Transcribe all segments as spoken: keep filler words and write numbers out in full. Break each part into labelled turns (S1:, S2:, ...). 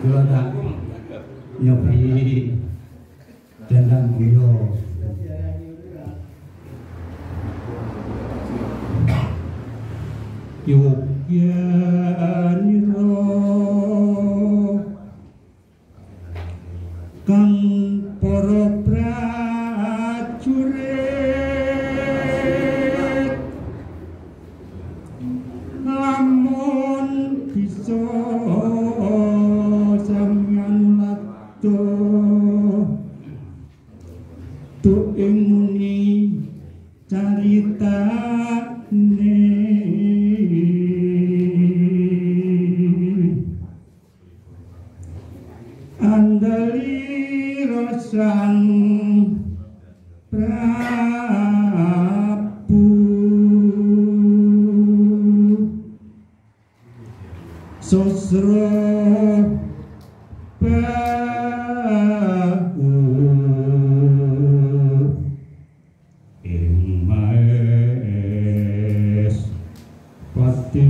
S1: kula tak nyobi dendang gula Yogyaniro kang para prajurit lamun bisa sampeyan lato tu ing muni caritane andali sang Prabu Sosro Bahu ing maes pati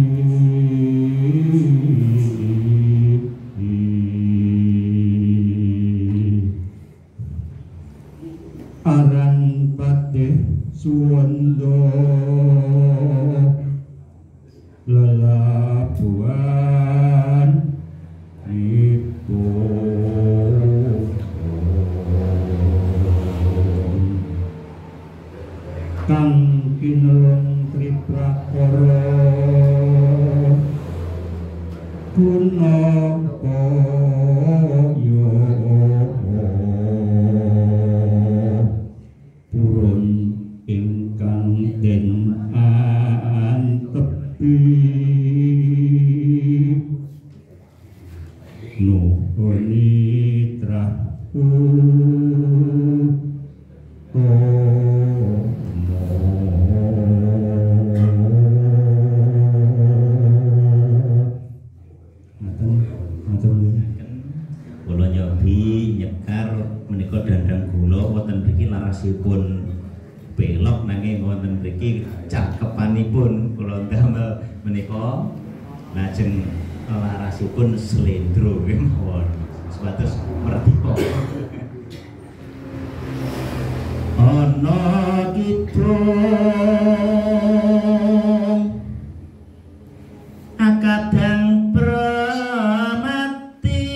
S1: aran patih suwanda lelabuhan ipun kang kinelung triprakara punapa purun ingkang den antepi nuhun trahu
S2: kula nyobi nyekar menika dandang gula wonten mriki larasipun belok nanging wonten mriki cakepanipun kula damel menika lajeng larasipun slendro nggih mawon supados merdeka ana kidung akadang pramati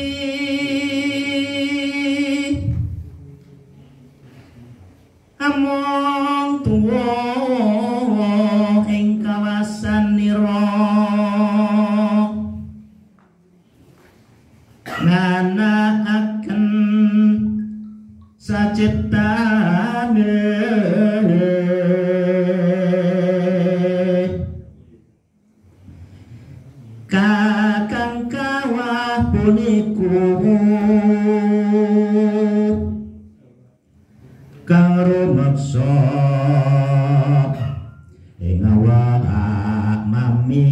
S2: among tuwa ing kawasan nira nganakaken saciptane kakang kawah puniku karo maksa ing awak mami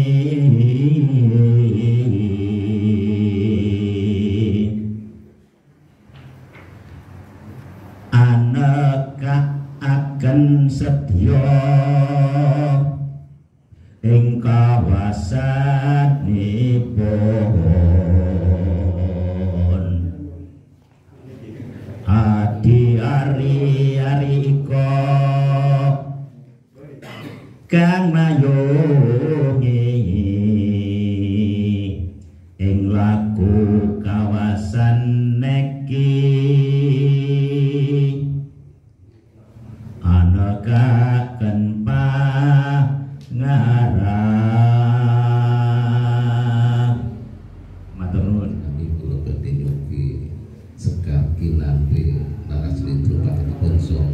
S2: akan sedya ing kawasanipun adi ari-ari ika kang mayungi ing laku kawasan neki anakaken pangarah matur nuwun
S3: kami kula badhe nyobi sekar kinampi narasrintro paketipun song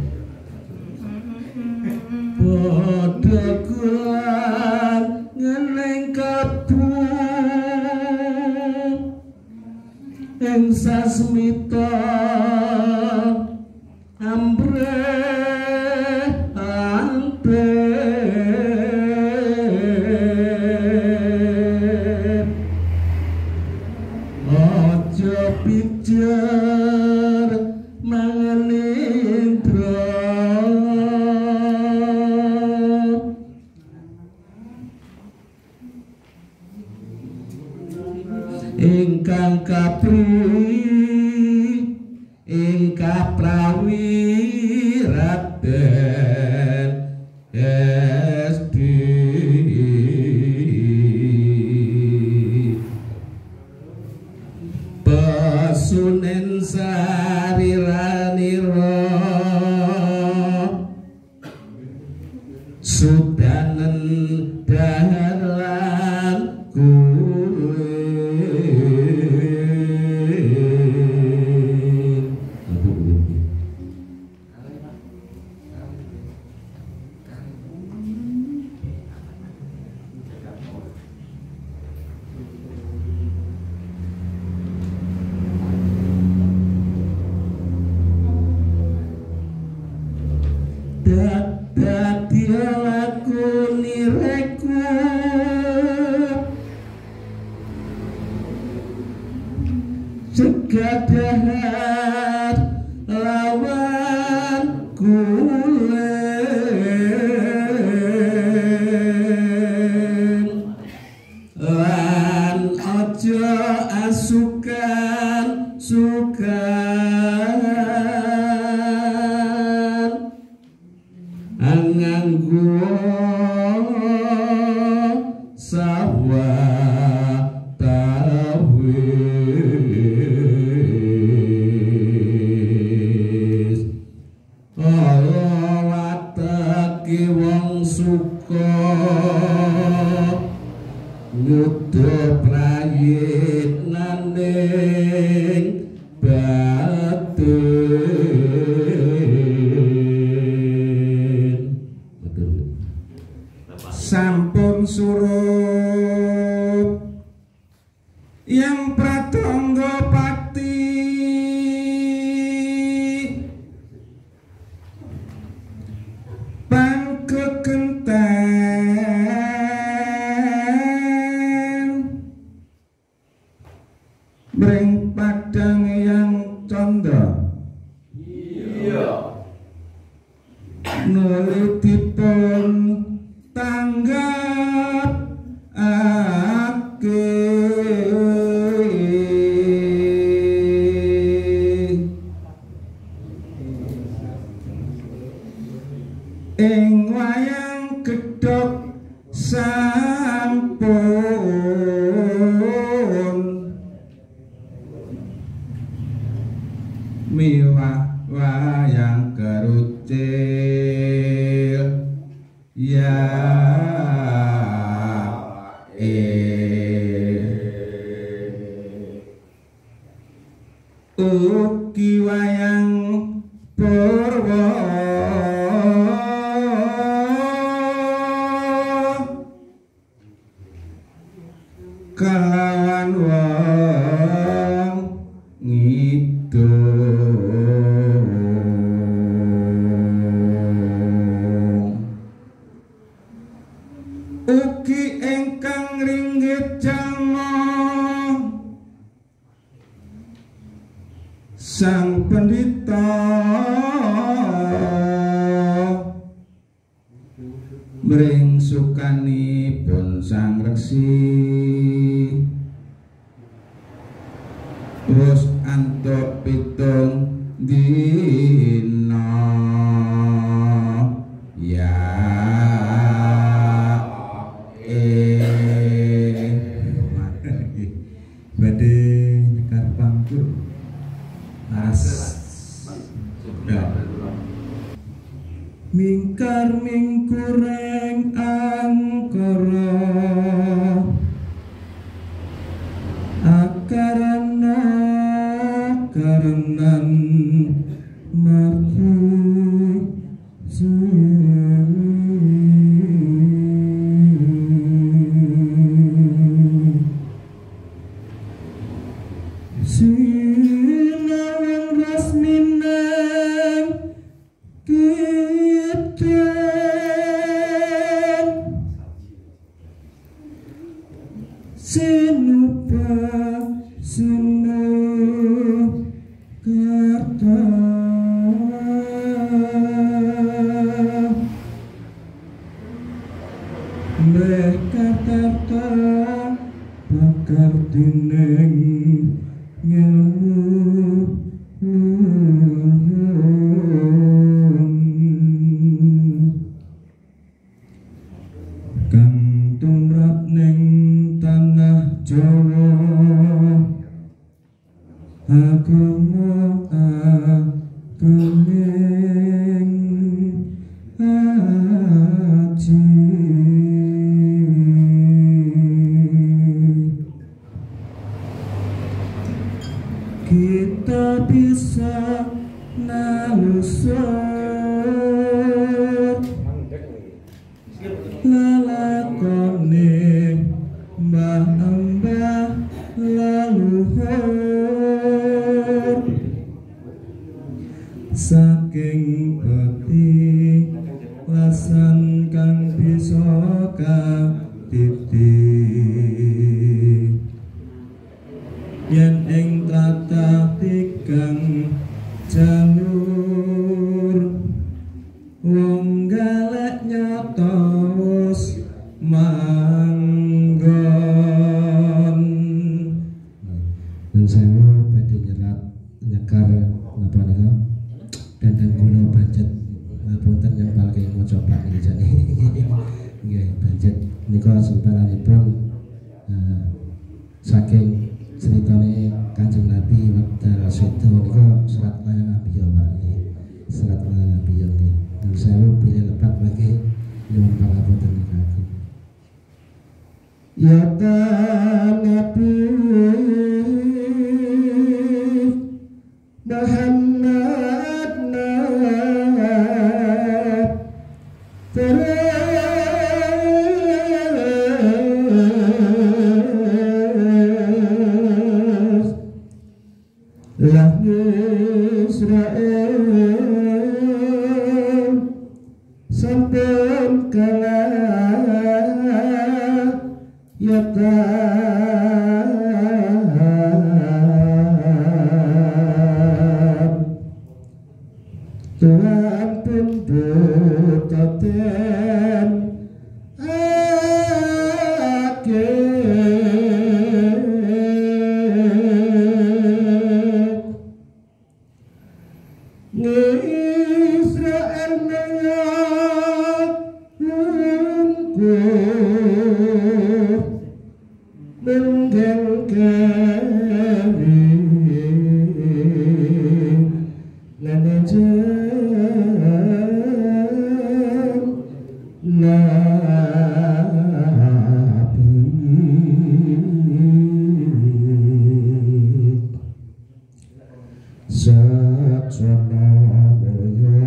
S1: padha kulan ngeneng kabung ing sasmita ambre pijar mangalindra ingkang kapri ingkang prawi Raden Esti Pesunen sariraniro Sudanen daharan kuwe dadi laku nireku segadahat lawan kulen lan aja asukan sukan nganggo sawah tawis Allah watake wong suka nyuda prayit naning batin sampun surut yang pratangga pati pangkekenten mring padang yang candra iya nulitipun tanggap ake ing wayang gedhog sampun miwah wayang kerucil ya ugi wayang purwa kalawan wong ngidung ugi ingkang ringgit jama sang pendita mring sukanipun sang reksi wis antuk pitung dina ya eh badhe nyekar pangkur as mingkar mingkureng angkara akarana karenan marhu sinawang rasminang kita sinupa sinu kata mereka kata bakar dining ngeluh kang tumrap ning tanah Jawa agama agening aji kita bisa nalusur lalakone mbah-mbah leluhur saking peti lasan kang bisa katiti yen ing tlatah tigang jalur wong galek nyata wis manggon.
S4: Dan saya badhe nyerat nyekar napa nika dandan kula budget ngapunten yang paling maca Pak niki jane. Nggih budget nika sempalanipun uh, saking ceritane Kanjeng Nabi wekdal sedo nika serat layang ambiya Pak nggih. Serat layang ambiya nggih. Dan saya pilih lepat bagi nyuwun pangapunten nika.
S1: Ya Nabi Muhammad terus lahu Israel sampun kalah ya Tuhan pun butaten ake Israel nayat lungkuh menggen kari nganajan Nabi Satsana Mulya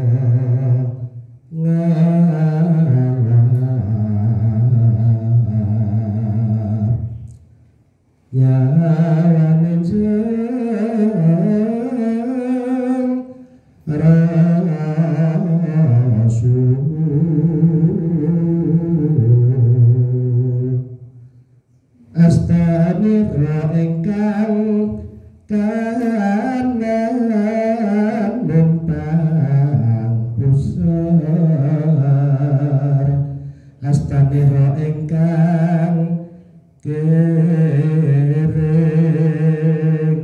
S1: ngalap ya wanenjang Rasul astanira ingkang kanan numpang pusar astanira ingkang kering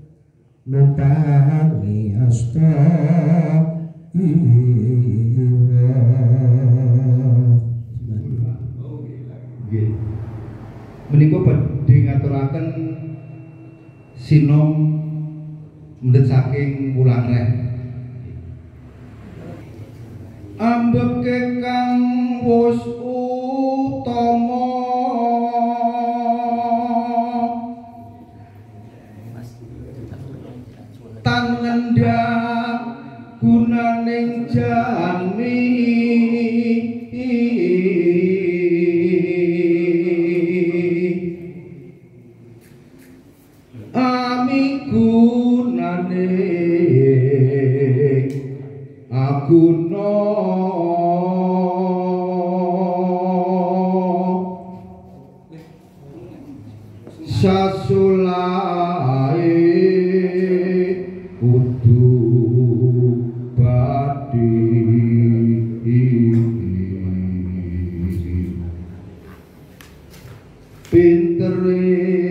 S1: numpangi asta
S5: menika badhe ngaturaken sinom mendhet saking wulang reh ambeke kang wis utama tan ngendhak gunaning jani Guna sasulae kudu badhe pintere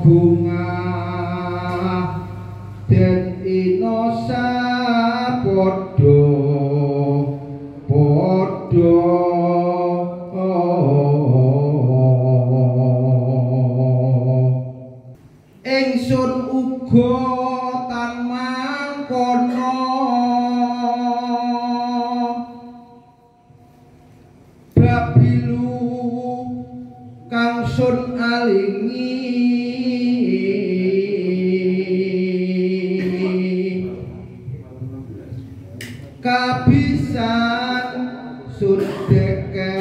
S5: bungah den inosa padha padha ingsun uga tan mangkono babilu kang sun alingi kabisan sun deke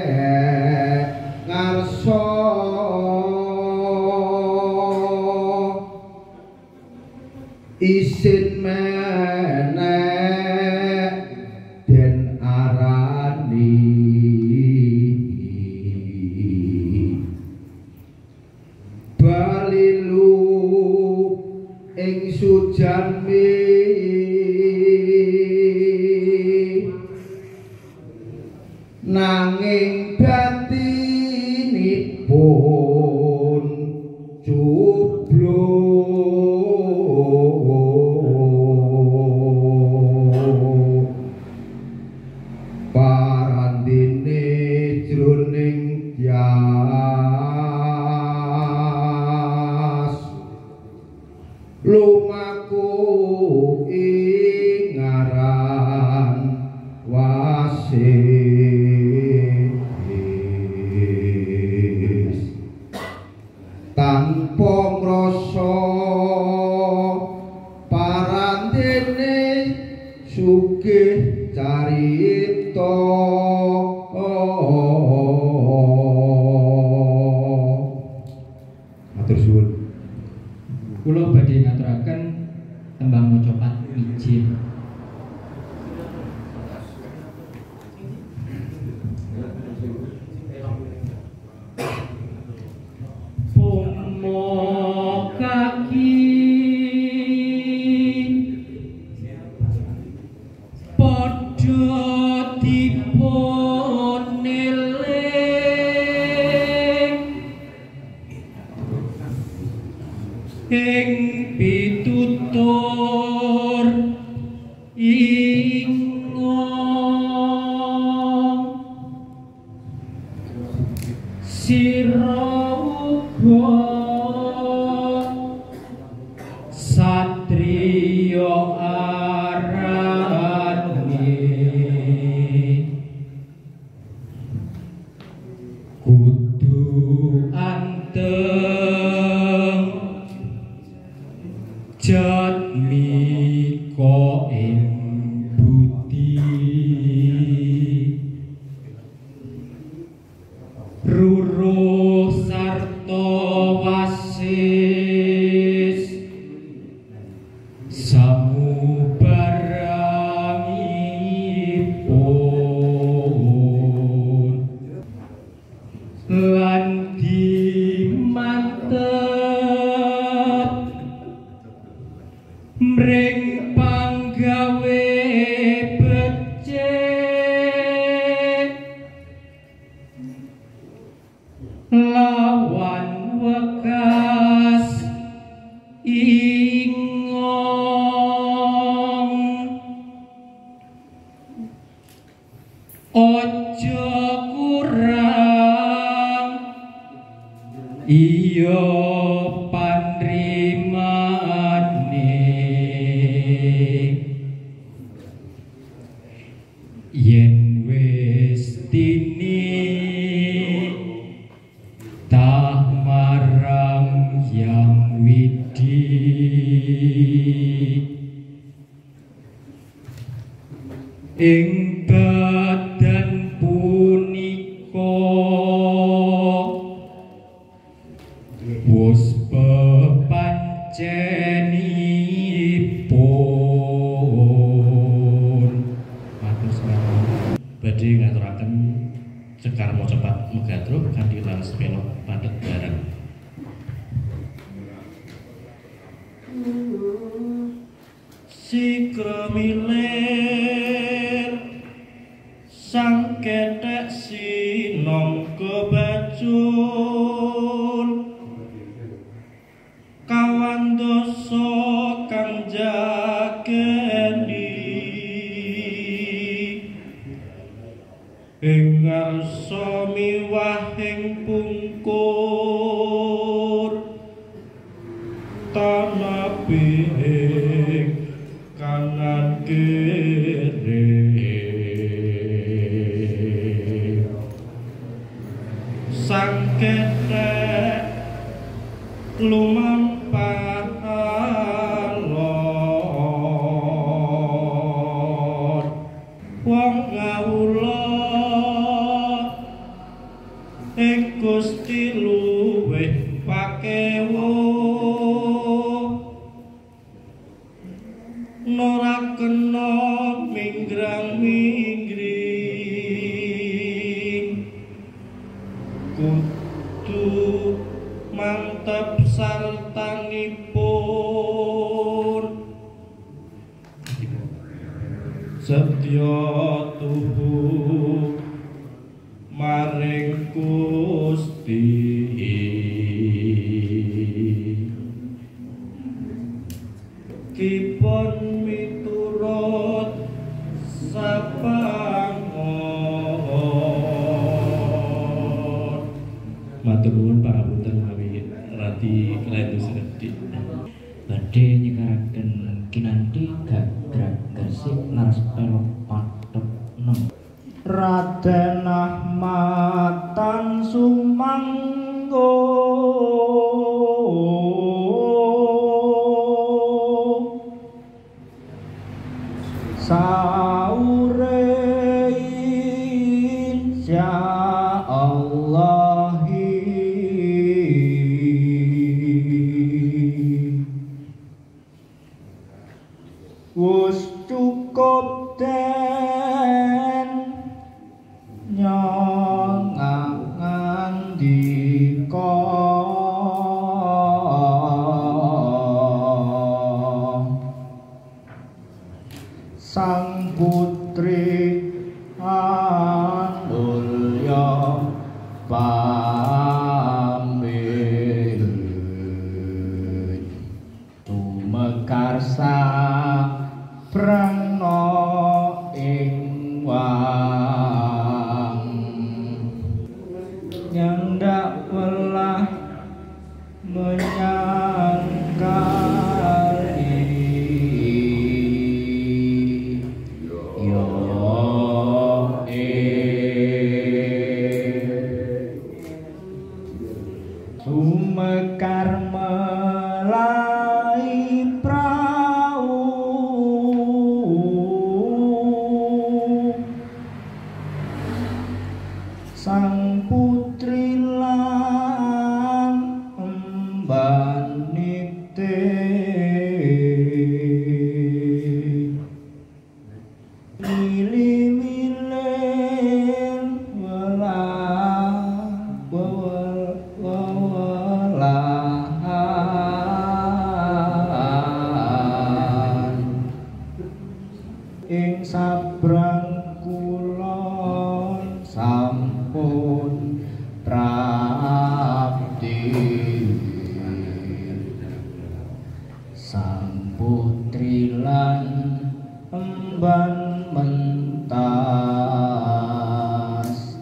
S5: ngarso isin menek den arani balilu ing sujami nanging batinipun jublo parandine jroning tias lumaku ing ngaran wasis tanpa ngrasa parandene sugih carita matur suwun.
S6: Kula badhe ngaturaken tembang macapat wijin. Pomo kaki padha dipun eling ing pitutur ingong sira uga satriya arane kudu anteng jatmika ing budi ruruh sarta wasis samubarangipun lan dimantep mring panggawe becik lawan wekas ingong ojo kurang iya panrimane yen wis tini tah marang yang widi ing badan punika wus pepancenipun matur sembah badhe ngaturaken Cekar Macapat Megatro kanthi lan sepeno padhet bareng. Sikra milir sang ketek sinom kebacul wahing pungkur tanah piring kanan kiri sang ketek lumampah alon wong ngawula ing Gusti luwih pakewuh ora kena minggrang-minggring kudu mantep sartanipun setya tubuh maring Gusti kipun miturut sapangon matur nuwun pangapunten mawi radi lendu sekedhik
S7: badhe nyekaraken kinanthi gagrag gresik laras pelok pathep nem Raden Ahmatan Sumanggo saure insyaallah wis cukup den nyongang ngandika sang putri anulya pamit tumekarsa prana ing wang nyandak welah menyangkali yo eh sumekar melai prau sang putri lan embanite milih-milih welah wewelahan ing sabrang kulon sampun prapti sang putri lan emban mentas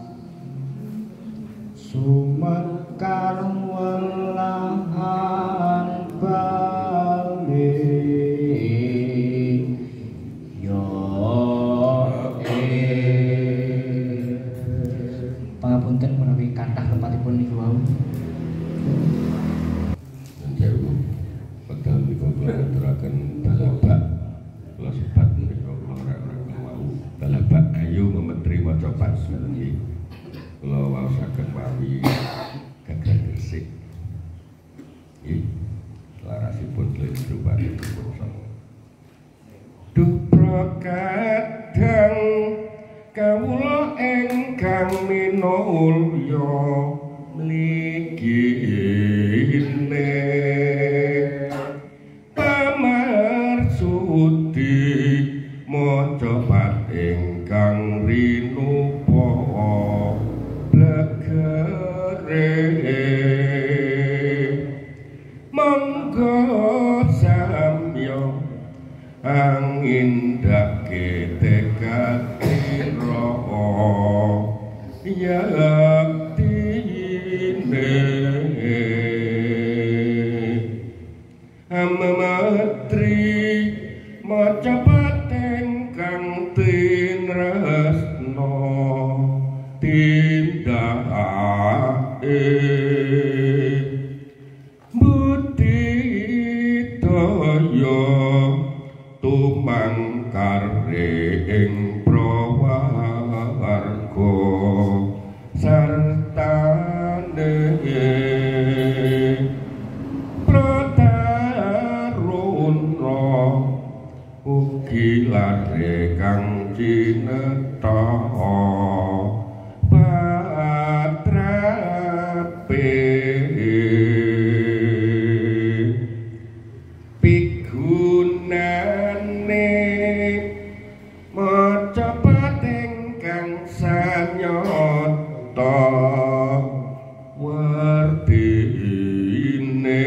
S7: sumekar welahan balik yo eh pangapunten menawi kathah tempatipun niku wau
S3: Jaru padahal niku kula aturaken balabak kula sebat menika kula ora-ora mau balabak ayu memetri maca pas nggih kula waosaken mawi gagrag gresik nggih larasipun lendu panipun sama dupra kadang kawula ingkang minulya mligine pamarsudi maca pat ingkang rinupa blegere monggo samya angin dake tekad ira yak
S8: dae budidaya tumangkare ing prawarga sartane prataruna ugi lare kang cineta patrape pigunane maca pating kang sanyata wardine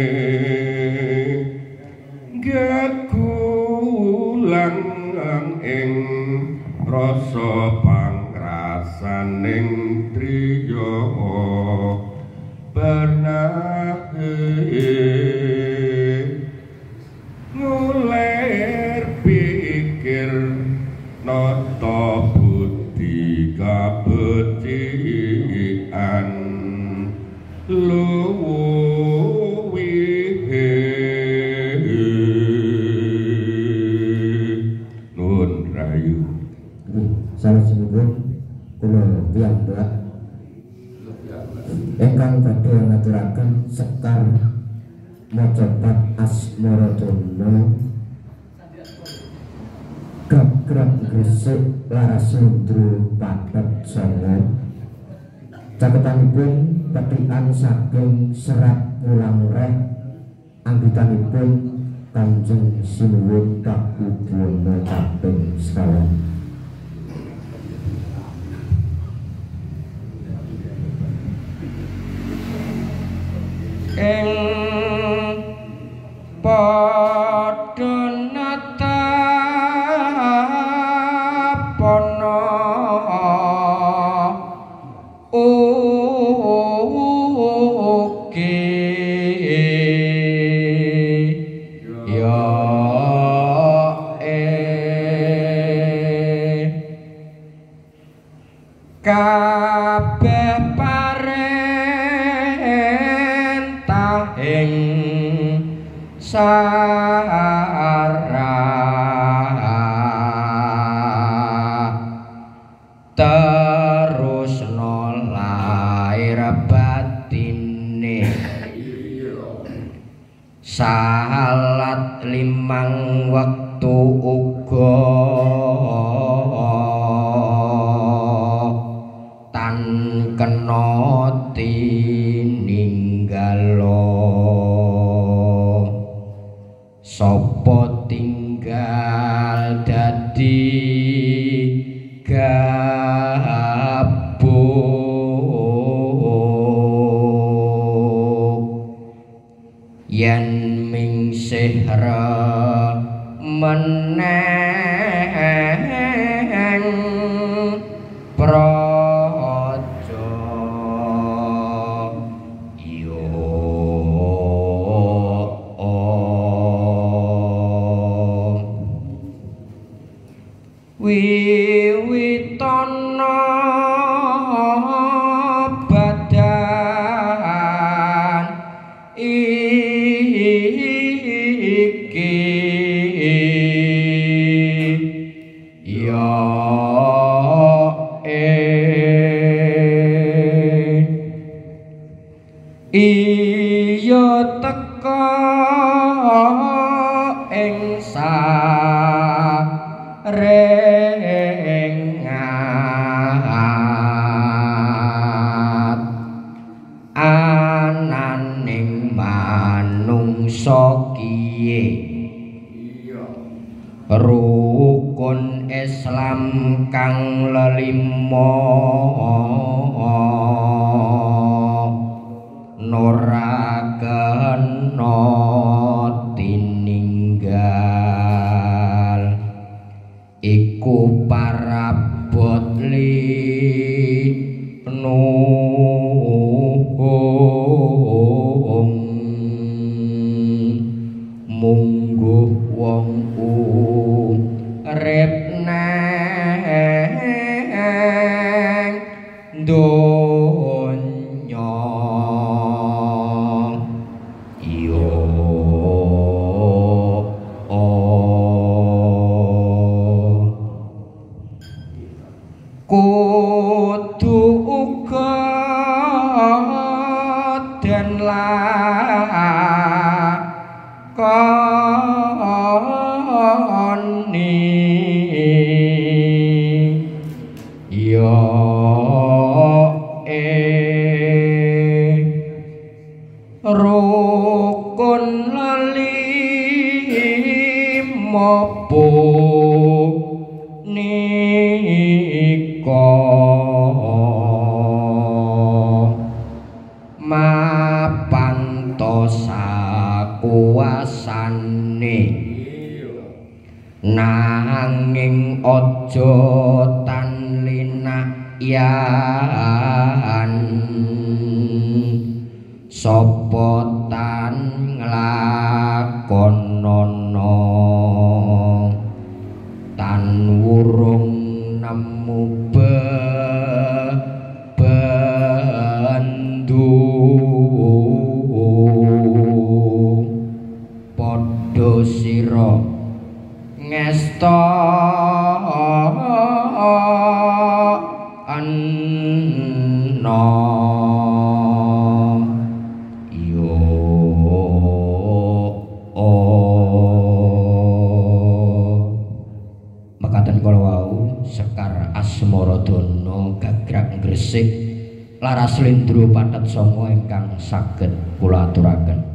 S8: gakulang ing rasa pangrasaning triya bernahe nguler pikir nata budi kabecikan luwihe nun rayu
S1: salajengipun kula piyambak ingkang badhe ngaturaken sekar macapat Asmaradana grab-grab gresik laras lundru pathet sanga caketanipun petikan saking serat pulang reh anggitanipun Kanjeng Sinuwun Kabudayan kaping sekawan.
S9: Ing padha natapana ugi ya eh kabeh ing sara terus nolair batine salat limang wektu uga tan kena tininggalo sapa tinggal dadi gabuk yen mingsih meneng praja wiwitana badan iki ya eh iya teka ing sarengat ananing manungsa kiye rukun Islam kang lelima nuraken tininggal iku parabot li nuhung mungguh wong urip nang do yen lakoni yo e rukun limo nika mapantosa kuasane nanging aja tan linayan sapa tan nglakonana tan wurung nemu bebandu padha sira ngesta anna yo makaten kala wau Sekar Asmaradana gagrag Gresik Laras Slendra Pathet Sanga ingkang saged kula aturaken